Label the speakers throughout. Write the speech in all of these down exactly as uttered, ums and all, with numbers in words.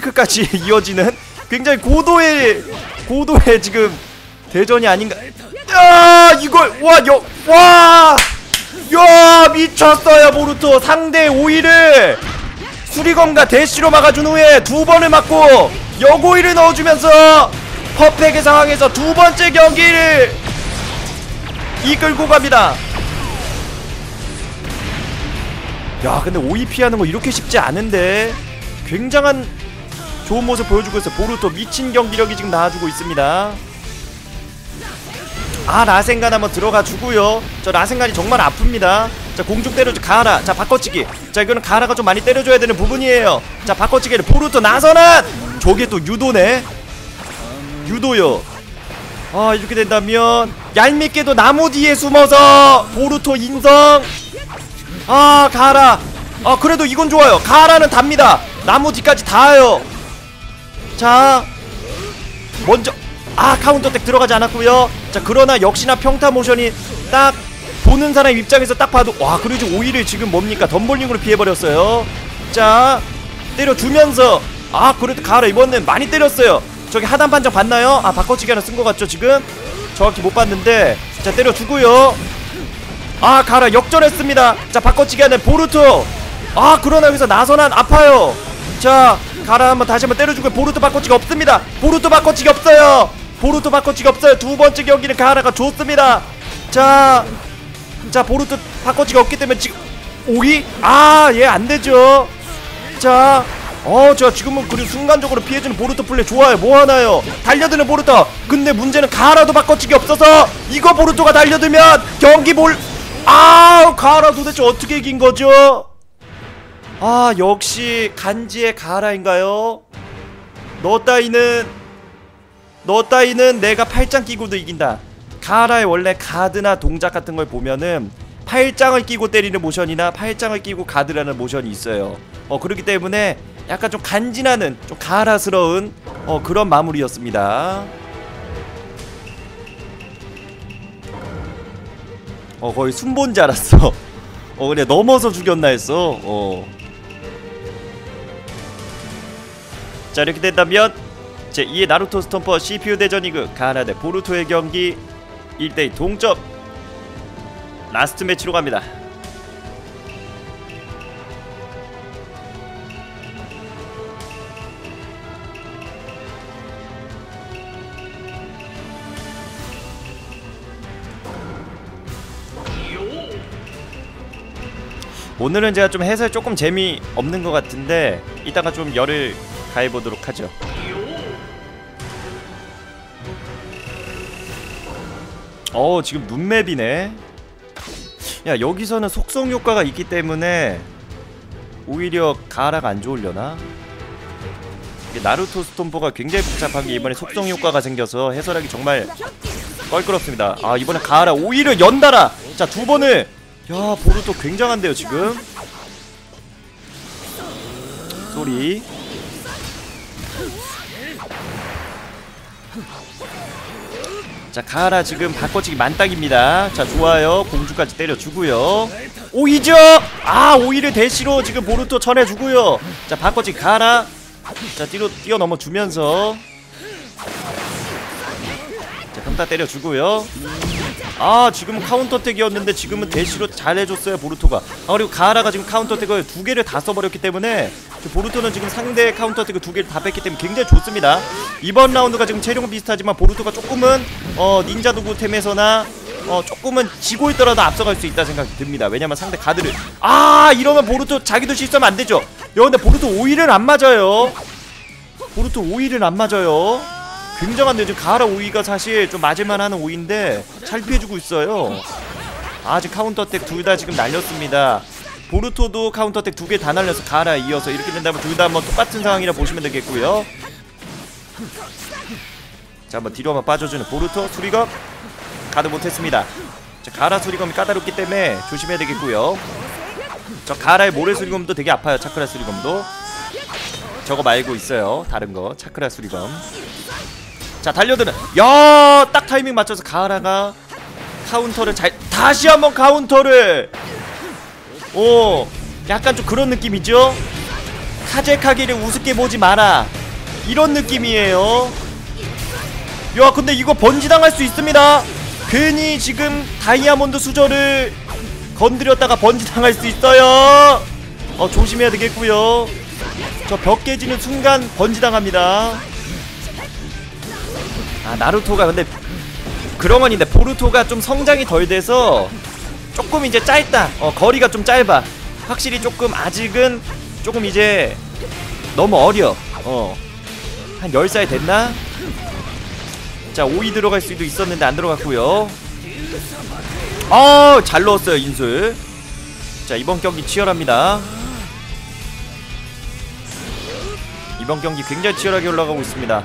Speaker 1: 브레이크까지 이어지는 굉장히 고도의 고도의 지금 대전이 아닌가. 야 이걸 와와 야 미쳤어요. 보루토 상대 오일을 수리검과 대시로 막아준 후에 두 번을 맞고 역오일을 넣어주면서 퍼펙의 상황에서 두 번째 경기를 이끌고 갑니다. 야 근데 오이 피하는 거 이렇게 쉽지 않은데 굉장한 좋은 모습 보여주고 있어요. 보루토 미친 경기력이 지금 나와주고 있습니다. 아 라센간 한번 들어가 주고요. 저 라센간이 정말 아픕니다. 자 공중 때려줘. 가하라. 자 바꿔치기. 자 이거는 가하라가 좀 많이 때려줘야 되는 부분이에요. 자 바꿔치기를 보루토 나선한. 저게 또 유도네. 유도요. 아 이렇게 된다면 얄밉게도 나무 뒤에 숨어서 보루토 인성. 아 가하라. 아 그래도 이건 좋아요. 가하라는 답니다. 나무 뒤까지 닿아요. 자 먼저 아 카운터택 들어가지 않았고요. 자 그러나 역시나 평타 모션이 딱 보는 사람 입장에서 딱 봐도 와 그리고 오히려 지금 뭡니까 덤블링으로 피해버렸어요. 자 때려주면서 아 그래도 가하라 이번엔 많이 때렸어요. 저기 하단 판정 봤나요? 아 바꿔치기 하나 쓴 것 같죠 지금? 정확히 못 봤는데 자 때려주고요. 아 가하라 역전했습니다. 자 바꿔치기 하는 보루토. 아 그러나 여기서 나선한 아파요. 자 가하라 한번 다시 한번 때려주고 보루토 바꿔치기 없습니다. 보루토 바꿔치기 없어요. 보루토 바꿔치기 없어요. 두 번째 경기는 가하라가 좋습니다. 자, 자 보루토 바꿔치기 없기 때문에 지금 오이? 아, 얘 안되죠. 자, 어, 저 지금은 그리고 순간적으로 피해주는 보루토 플레이 좋아요. 뭐하나요? 달려드는 보루토. 근데 문제는 가하라도 바꿔치기 없어서 이거 보루토가 달려들면 경기 볼. 아, 가하라 도대체 어떻게 이긴거죠? 아 역시 간지의 가하라인가요? 너 따위는 너 따위는 내가 팔짱 끼고도 이긴다. 가하라의 원래 가드나 동작 같은 걸 보면은 팔짱을 끼고 때리는 모션이나 팔짱을 끼고 가드라는 모션이 있어요. 어 그렇기 때문에 약간 좀 간지나는 좀 가하라스러운 어 그런 마무리였습니다. 어 거의 순본 줄 알았어. 어 그래 넘어서 죽였나 했어. 어 자 이렇게 된다면 제이의 나루토 스톰퍼 씨피유 대전이그 가하라 대 보루토의 경기 일 대 이 동점 라스트 매치로 갑니다. 오늘은 제가 좀 해설 조금 재미없는 것 같은데 이따가 좀 열을 가해보도록 하죠. 어 지금 눈맵이네. 야 여기서는 속성 효과가 있기 때문에 오히려 가하라가 안 좋으려나? 나루토 스톰퍼가 굉장히 복잡한 게 이번에 속성 효과가 생겨서 해설하기 정말 껄끄럽습니다. 아 이번에 가하라 오히려 연달아 자 두 번을. 야 보루토 굉장한데요 지금. 쏘리. 자 가하라 지금 바꿔치기 만땅입니다. 자 좋아요. 공주까지 때려주고요. 오이죠. 아 오이를 대시로 지금 보루토 쳐내주고요. 자 바꿔치기 가하라. 자 뒤로 뛰어넘어 주면서 자 평타 때려주고요. 아 지금은 카운터택이었는데 지금은 대시로 잘해줬어요 보루토가. 아 그리고 가하라가 지금 카운터택을 두 개를 다 써버렸기 때문에 보루토는 지금 상대 카운터택을 두 개를 다 뺐기 때문에 굉장히 좋습니다. 이번 라운드가 지금 체력은 비슷하지만 보루토가 조금은 어 닌자 도구 템에서나 어 조금은 지고 있더라도 앞서갈 수 있다 생각이 듭니다. 왜냐면 상대 가드를 아 이러면 보루토 자기도 실수하면 안 되죠. 야 근데 보루토 오일은 안 맞아요. 보루토 오일은 안 맞아요. 굉장한데요. 지금 가하라 오이가 사실 좀 맞을만 하는 오이인데 잘 피해주고 있어요. 아 지금 카운터택 둘 다 지금 날렸습니다. 보루토도 카운터택 두 개 다 날려서 가하라에 이어서 이렇게 된다면 둘 다 한번 똑같은 상황이라 보시면 되겠고요. 자 한번 뒤로 한번 빠져주는 보루토. 수리검 가드 못했습니다. 자 가하라 수리검이 까다롭기 때문에 조심해야 되겠고요. 저 가하라의 모래 수리검도 되게 아파요. 차크라 수리검도 저거 말고 있어요. 다른거 차크라 수리검. 자 달려드는 야 딱 타이밍 맞춰서 가하라가 카운터를 잘 다시 한번 카운터를 오 약간 좀 그런 느낌이죠. 카제카게를 우습게 보지 마라 이런 느낌이에요. 야 근데 이거 번지당할 수 있습니다. 괜히 지금 다이아몬드 수저를 건드렸다가 번지당할 수 있어요. 어 조심해야 되겠고요. 저 벽 깨지는 순간 번지당합니다. 아 나루토가 근데 그런 건 있는데 보루토가 좀 성장이 덜 돼서 조금 이제 짧다. 어 거리가 좀 짧아. 확실히 조금 아직은 조금 이제 너무 어려. 어 한 열 살 됐나? 자 오이 들어갈 수도 있었는데 안 들어갔고요. 어 잘 넣었어요 인술. 자 이번 경기 치열합니다. 이번 경기 굉장히 치열하게 올라가고 있습니다.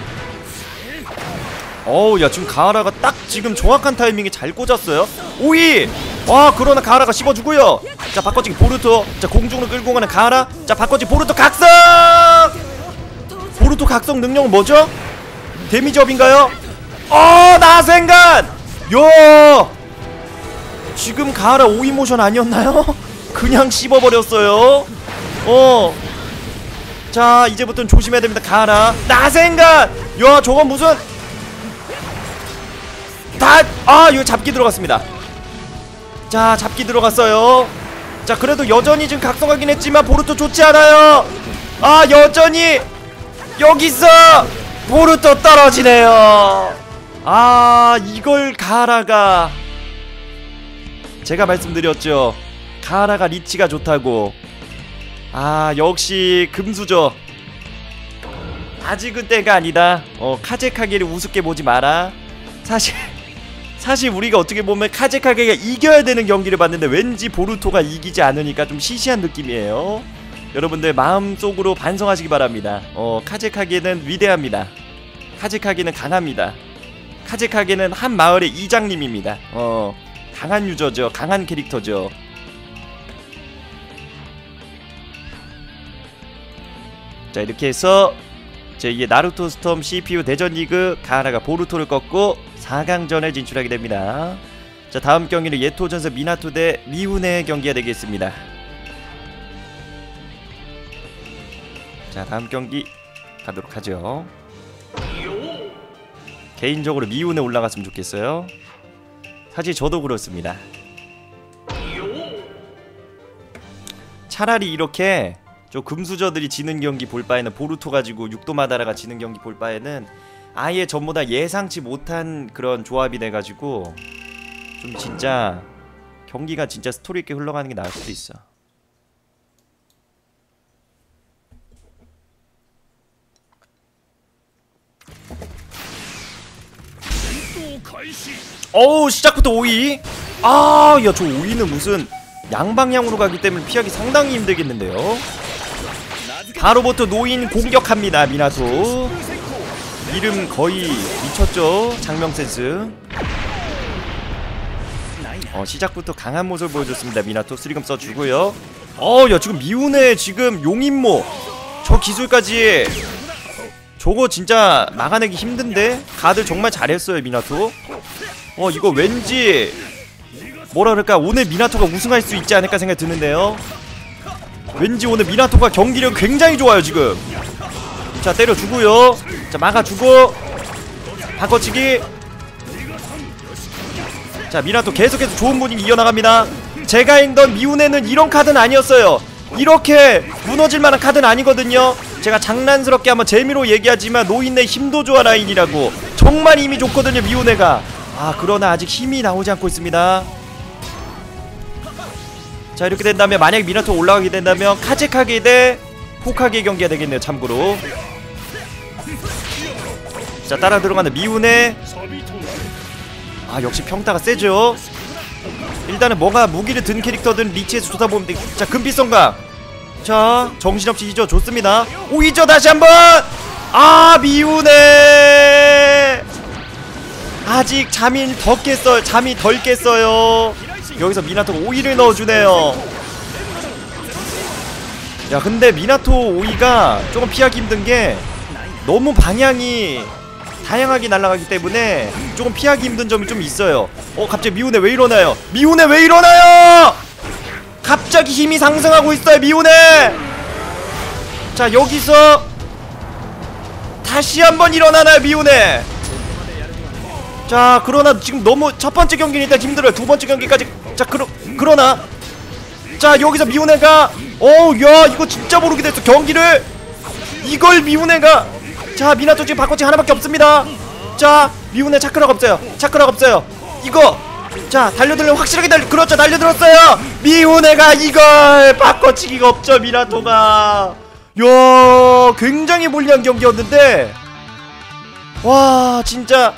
Speaker 1: 어우 야 지금 가하라가 딱 지금 정확한 타이밍에 잘 꽂았어요. 오이! 와 그러나 가하라가 씹어주고요. 자 바꿔치기 보루토. 자 공중으로 끌고 가는 가하라. 자 바꿔치기 보루토 각성! 보루토 각성 능력은 뭐죠? 데미지업인가요? 어 나생간! 요 지금 가하라 오이 모션 아니었나요? 그냥 씹어버렸어요. 어 자 이제부터는 조심해야 됩니다. 가하라 나생간! 야 저건 무슨 다! 아 이거 잡기 들어갔습니다. 자 잡기 들어갔어요. 자 그래도 여전히 지금 각성하긴 했지만 보루토 좋지 않아요. 아 여전히 여기서 보루토 떨어지네요. 아 이걸 가하라가 제가 말씀드렸죠. 가하라가 리치가 좋다고. 아 역시 금수저 아직은 때가 아니다. 어 카제카게를 우습게 보지 마라. 사실 사실 우리가 어떻게 보면 카제카게가 이겨야 되는 경기를 봤는데 왠지 보루토가 이기지 않으니까 좀 시시한 느낌이에요. 여러분들 마음속으로 반성하시기 바랍니다. 어 카제카게는 위대합니다. 카제카게는 강합니다. 카제카게는 한 마을의 이장님입니다. 어 강한 유저죠. 강한 캐릭터죠. 자 이렇게 해서 제이의 나루토 스톰 씨피유 대전 리그 가하라가 보루토를 꺾고 사 강전에 진출하게 됩니다. 자 다음 경기는 예토전서 미나토 대 미우네 경기가 되겠습니다. 자 다음 경기 가도록 하죠. 개인적으로 미우네 올라갔으면 좋겠어요. 사실 저도 그렇습니다. 차라리 이렇게 저 금수저들이 지는 경기 볼 바에는 보루토 가지고 육도마다라가 지는 경기 볼 바에는 아예 전부 다 예상치 못한 그런 조합이 돼가지고 좀 진짜 경기가 진짜 스토리 있게 흘러가는 게 나을 수도 있어. 어우 시작부터 오이. 아 야 저 오이는 무슨 양방향으로 가기 때문에 피하기 상당히 힘들겠는데요. 바로부터 노인 공격합니다. 미나토 이름 거의 미쳤죠. 장명 센스. 어 시작부터 강한 모습을 보여줬습니다. 미나토 쓰리검 써주고요. 어 야 지금 미우네 지금 용임모 저 기술까지 저거 진짜 막아내기 힘든데 가드 정말 잘했어요 미나토. 어 이거 왠지 뭐라 그럴까 오늘 미나토가 우승할 수 있지 않을까 생각이 드는데요. 왠지 오늘 미나토가 경기력 굉장히 좋아요 지금. 자 때려주고요. 자 막아주고 바꿔치기. 자 미나토 계속해서 좋은 분위기 이어나갑니다. 제가 했던 미우네는 이런 카드는 아니었어요. 이렇게 무너질만한 카드는 아니거든요. 제가 장난스럽게 한번 재미로 얘기하지만 노인네 힘도 좋아 라인이라고 정말 힘이 좋거든요 미우네가. 아 그러나 아직 힘이 나오지 않고 있습니다. 자 이렇게 된다면 만약 미나토 올라가게 된다면 카제카게 대 호카게 경기가 되겠네요 참고로. 자 따라 들어가는 미우네. 아 역시 평타가 세죠. 일단은 뭐가 무기를 든 캐릭터들은 리치에서 좋다 보면 돼. 자 금피성강. 자 정신없이 잊어 좋습니다. 오이죠 다시 한번. 아 미우네 아직 잠이 더 깼어요. 잠이 덜 깼어요. 여기서 미나토가 오이를 넣어주네요. 야 근데 미나토 오이가 조금 피하기 힘든게 너무 방향이 다양하게 날아가기 때문에 조금 피하기 힘든 점이 좀 있어요. 어 갑자기 미우네 왜 일어나요? 미우네 왜 일어나요? 갑자기 힘이 상승하고 있어요 미우네. 자 여기서 다시 한번 일어나나요 미우네. 자 그러나 지금 너무 첫번째 경기는 일단 힘들어요. 두번째 경기까지. 자 그러, 그러나 자 여기서 미우네가 어우 야 이거 진짜 모르게 됐어 경기를. 이걸 미우네가. 자 미나토 지금 바꿔치 하나밖에 없습니다. 자 미우네 차크라가 없어요. 차크라가 없어요. 이거 자 달려들면 확실하게 달려. 그렇죠 달려들었어요. 미우네가 이걸 바꿔치기가 없죠 미나토가. 야 굉장히 불리한 경기였는데 와 진짜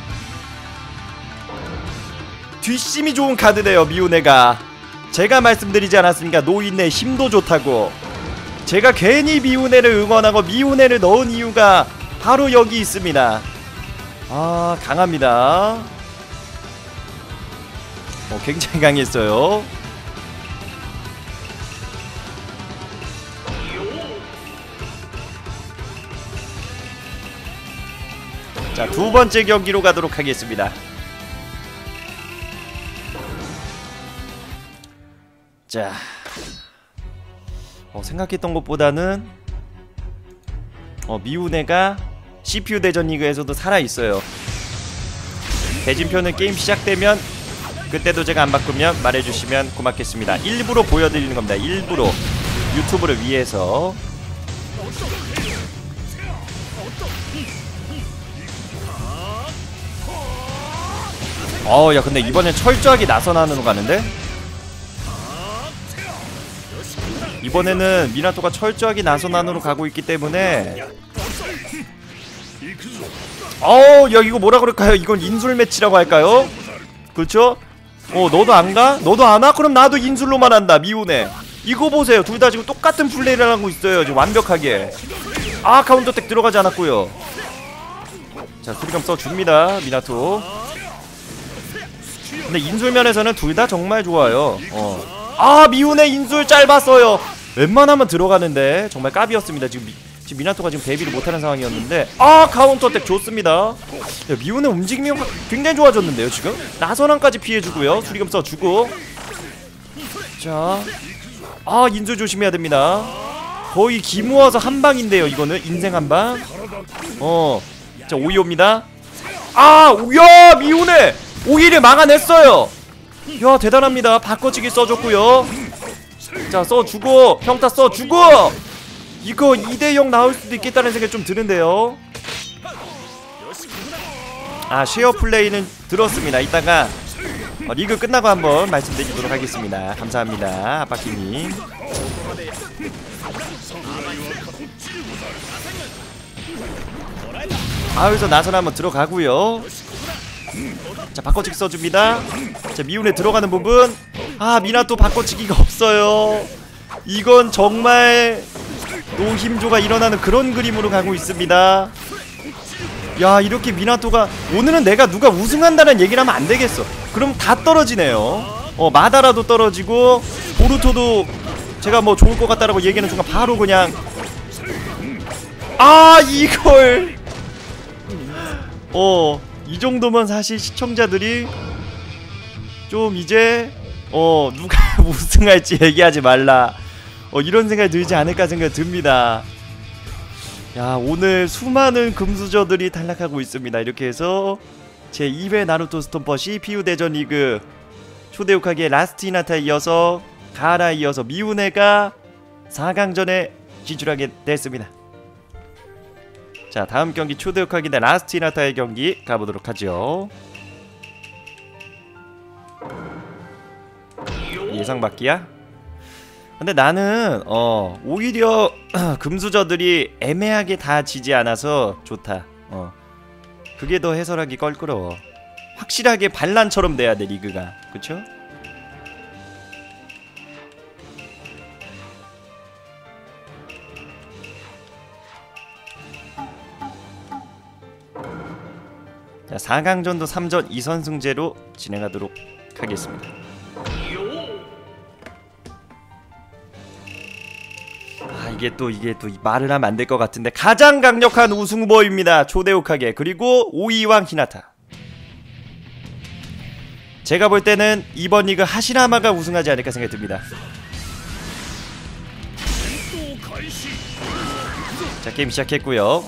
Speaker 1: 뒷심이 좋은 카드네요 미우네가. 제가 말씀드리지 않았습니까 노인네 힘도 좋다고. 제가 괜히 미우네를 응원하고 미우네를 넣은 이유가 바로 여기 있습니다. 아 강합니다. 어, 굉장히 강했어요. 자 두번째 경기로 가도록 하겠습니다. 자 어, 생각했던 것보다는 어, 미우네가 씨피유 대전 리그에서도 살아있어요. 대진표는 게임 시작되면 그때도 제가 안 바꾸면 말해주시면 고맙겠습니다. 일부러 보여드리는 겁니다. 일부러 유튜브를 위해서. 어야 근데 이번엔 철저하게 나선안으로 가는데? 이번에는 미나토가 철저하게 나선안으로 가고 있기 때문에 어우 야 이거 뭐라 그럴까요? 이건 인술 매치라고 할까요? 그렇죠? 어 너도 안 가? 너도 안 와? 그럼 나도 인술로만 한다 미우네. 이거 보세요 둘 다 지금 똑같은 플레이를 하고 있어요 지금 완벽하게. 아 카운터택 들어가지 않았고요. 자 수리감 써줍니다 미나토. 근데 인술 면에서는 둘 다 정말 좋아요. 어. 아 미우네 인술 짧았어요. 웬만하면 들어가는데 정말 까비였습니다. 지금, 미, 지금 미나토가 지금 데뷔를 못하는 상황이었는데 아 카운터택 좋습니다. 야, 미우네 움직임이 굉장히 좋아졌는데요 지금. 나선왕까지 피해주고요. 수리금 써주고. 자 아 인술 조심해야 됩니다. 거의 기모아서 한방인데요 이거는. 인생 한방. 어 자 오이오입니다. 아 야 미우네 오히려 막아냈어요. 야 대단합니다. 바꿔치기 써줬고요. 자 써주고 평타 써주고. 이거 이 대 영 나올 수도 있겠다는 생각이 좀 드는데요. 아 쉐어 플레이는 들었습니다. 이따가 어, 리그 끝나고 한번 말씀드리도록 하겠습니다. 감사합니다 아빠키님. 아 여기서 나선 한번 들어가고요. 자 바꿔치기 써줍니다. 자 미운에 들어가는 부분. 아 미나토 바꿔치기가 없어요. 이건 정말 노힘조가 일어나는 그런 그림으로 가고 있습니다. 야 이렇게 미나토가 오늘은 내가 누가 우승한다는 얘기를 하면 안되겠어. 그럼 다 떨어지네요. 어 마다라도 떨어지고 보루토도 제가 뭐 좋을 것 같다라고 얘기하는 순간 바로 그냥 아 이걸 어 이 정도면 사실 시청자들이 좀 이제 어 누가 우승할지 얘기하지 말라 어 이런 생각이 들지 않을까 생각이 듭니다. 야 오늘 수많은 금수저들이 탈락하고 있습니다. 이렇게 해서 제이 회 나루토 스톰퍼 씨피유 대전 리그 초대욱하기의 라스트 히나타에 이어서 가하라에 이어서 미우네가 사 강전에 진출하게 됐습니다. 자 다음 경기 초대욱하기 대 라스트 히나타의 경기 가보도록 하죠. 예상받기야? 근데 나는 어 오히려 금수저들이 애매하게 다 지지 않아서 좋다. 어 그게 더 해설하기 껄끄러워. 확실하게 반란처럼 돼야 돼 리그가. 그쵸? 자 사 강전도 삼 전 이 선승제로 진행하도록 하겠습니다. 아 이게 또 이게 또 말을 하면 안 될 것 같은데 가장 강력한 우승 후보입니다. 초대욱하게. 그리고 오이왕 히나타. 제가 볼 때는 이번 리그 하시라마가 우승하지 않을까 생각이 듭니다. 자, 게임 시작했고요.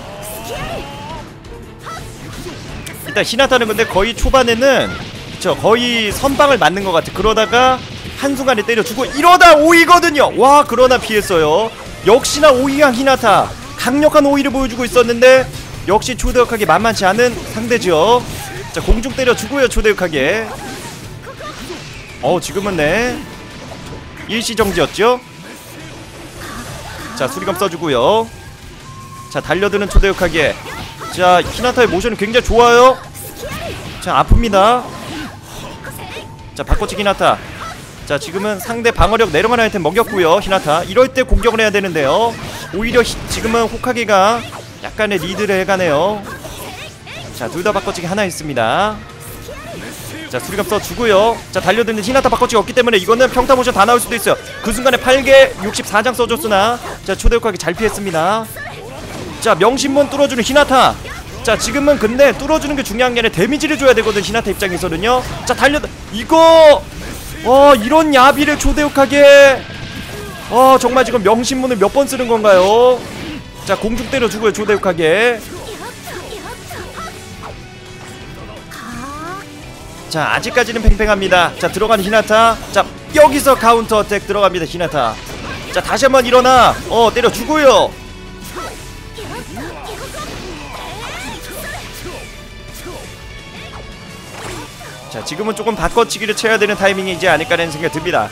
Speaker 1: 일단 히나타는 근데 거의 초반에는 저 거의 선방을 맞는 것 같아. 그러다가 한순간에 때려주고 이러다 오이거든요. 와, 그러나 피했어요. 역시나 오이양 히나타 강력한 오이를 보여주고 있었는데 역시 초대역하게 만만치 않은 상대죠. 자, 공중 때려주고요. 초대역하게. 어, 지금은 네 일시정지였죠. 자, 수리검 써주고요. 자, 달려드는 초대역하게. 자, 히나타의 모션은 굉장히 좋아요. 자, 아픕니다. 자, 바꿔치기 히나타. 자, 지금은 상대 방어력 내려가는 아이템 먹였고요. 히나타 이럴 때 공격을 해야 되는데요. 오히려 히, 지금은 호카게가 약간의 리드를 해가네요. 자, 둘 다 바꿔치기 하나 있습니다. 자, 수리검 써주고요. 자, 달려드는 히나타 바꿔치기 없기 때문에 이거는 평타 모션 다 나올 수도 있어요. 그 순간에 팔 개 육십사 장 써줬으나 자, 초대역하게 잘 피했습니다. 자, 명심문 뚫어주는 히나타. 자, 지금은 근데 뚫어주는 게 중요한 게 아니라 데미지를 줘야 되거든, 히나타 입장에서는요. 자, 달려 이거 어, 이런 야비를 초대역하게. 어, 정말 지금 명심문을 몇 번 쓰는 건가요? 자, 공중 때려주고요. 초대역하게. 자, 아직까지는 팽팽합니다. 자, 들어가는 히나타. 자, 여기서 카운터 어택 들어갑니다. 히나타. 자, 다시 한번 일어나. 어, 때려주고요. 자, 지금은 조금 바꿔치기를 쳐야 되는 타이밍이지 않을까라는 생각이 듭니다.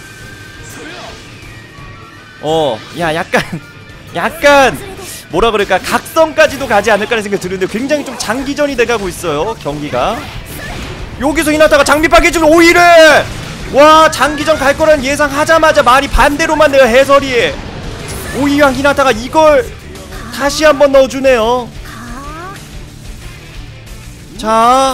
Speaker 1: 어, 야, 약간 약간 뭐라 그럴까, 각성까지도 가지 않을까라는 생각이 드는데 굉장히 좀 장기전이 돼가고 있어요, 경기가. 여기서 히나타가 장비파괴 지금 오히려 와, 장기전 갈 거란 예상하자마자 말이 반대로만 돼요, 해설이. 오이왕 히나타가 이걸 다시 한번 넣어주네요. 자,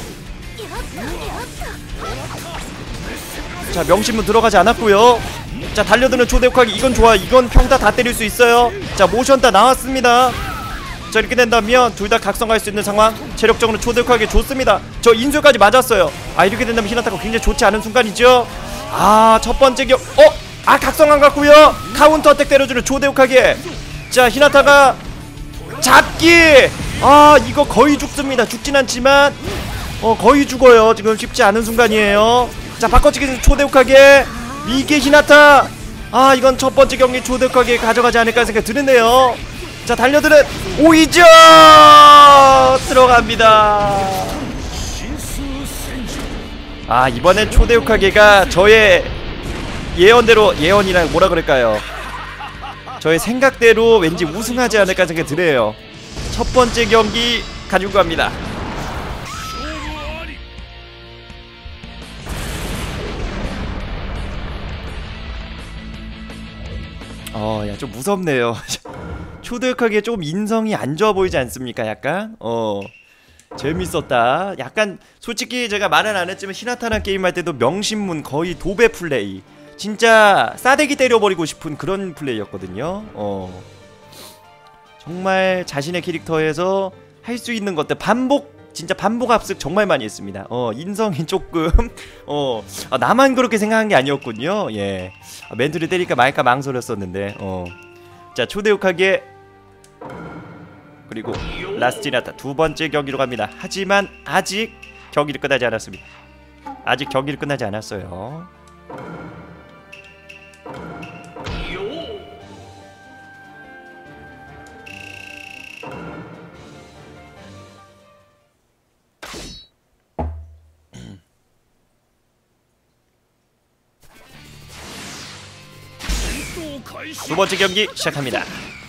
Speaker 1: 자, 명심문 들어가지 않았고요. 자, 달려드는 초대역하기. 이건 좋아. 이건 평타 다 때릴 수 있어요. 자, 모션 다 나왔습니다. 자, 이렇게 된다면 둘 다 각성할 수 있는 상황. 체력적으로 초대역하기 좋습니다. 저 인수까지 맞았어요. 아, 이렇게 된다면 히나타가 굉장히 좋지 않은 순간이죠. 아, 첫 번째 격. 어? 아, 각성 안 갔고요. 카운터 어택 때려주는 초대역하기. 자, 히나타가 잡기. 아, 이거 거의 죽습니다. 죽진 않지만 어, 거의 죽어요. 지금 쉽지 않은 순간이에요. 자, 바꿔치기 초대역하게. 이게 히나타. 아, 이건 첫 번째 경기 초대역하게 가져가지 않을까 생각이 드는데요. 자, 달려드는 오이죠. 들어갑니다. 아, 이번엔 초대역하게가 저의 예언대로, 예언이랑 뭐라 그럴까요, 저의 생각대로 왠지 우승하지 않을까 생각이 드네요. 첫 번째 경기 가지고 갑니다. 어, 야, 좀 무섭네요. 초대역하게 조금 인성이 안 좋아 보이지 않습니까? 약간 어, 재밌었다. 약간 솔직히 제가 말은 안 했지만 히나타랑 게임할 때도 명심문 거의 도배 플레이, 진짜 싸대기 때려버리고 싶은 그런 플레이였거든요. 어, 정말 자신의 캐릭터에서 할 수 있는 것들 반복, 진짜 반복 합숙 정말 많이 했습니다. 어, 인성이 조금 어, 아, 나만 그렇게 생각한 게 아니었군요. 예, 아, 멘트를 때릴까 말까 망설였었는데. 어, 자, 초대역하게. 그리고 라스트 히나타 두 번째 경기로 갑니다. 하지만 아직 경기를 끝나지 않았습니다. 아직 경기를 끝나지 않았어요. 두 번째 경기 시작합니다.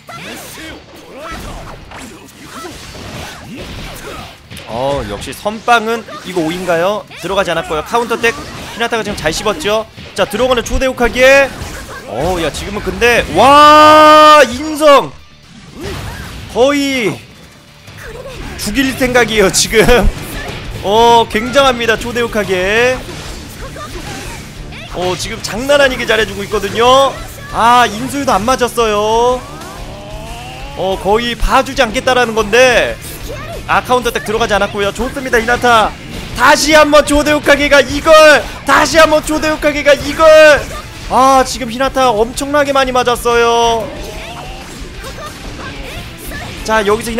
Speaker 1: 어, 역시 선빵은 이거 오인가요? 들어가지 않았고요. 카운터택 히나타가 지금 잘 씹었죠. 자, 들어가는 초대역하기에. 어, 야, 지금은 근데 와, 인성 거의 죽일 생각이에요 지금. 어, 굉장합니다 초대역하게. 어, 지금 장난 아니게 잘해주고 있거든요. 아, 인술도 안 맞았어요. 어, 거의 봐주지 않겠다라는 건데. 아, 카운터택 들어가지 않았고요. 좋습니다 히나타. 다시 한번 초대역하게가 이걸. 다시 한번 초대역하게가 이걸. 아, 지금 히나타 엄청나게 많이 맞았어요. 자 여기서